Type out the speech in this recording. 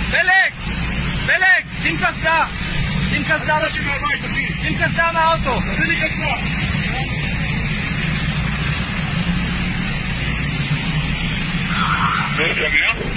פלג! פלג! שים קסדה! שים קסדה! שים קסדה מהאוטו! תביא לי קסדה! לא שומע?